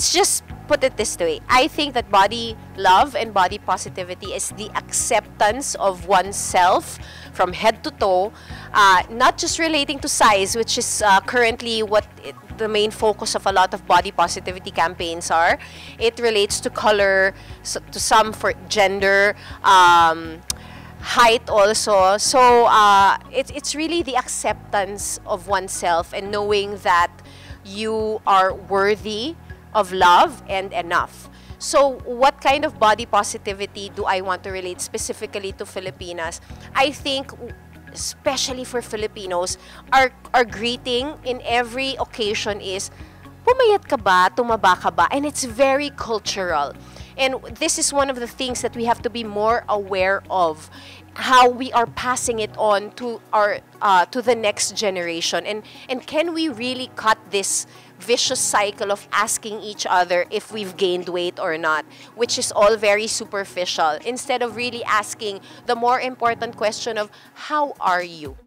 let's just put it this way. I think that body love and body positivity is the acceptance of oneself from head to toe, not just relating to size, which is currently what the main focus of a lot of body positivity campaigns are. It relates to color, to some for gender, height also. So it's really the acceptance of oneself and knowing that you are worthy of love and enough. So what kind of body positivity do I want to relate specifically to Filipinas? I think especially for Filipinos, our greeting in every occasion is, pumayat ka ba? Tumaba ka ba? And it's very cultural. And this is one of the things that we have to be more aware of, how we are passing it on to our to the next generation, and can we really cut this vicious cycle of asking each other if we've gained weight or not, which is all very superficial, instead of really asking the more important question of how are you?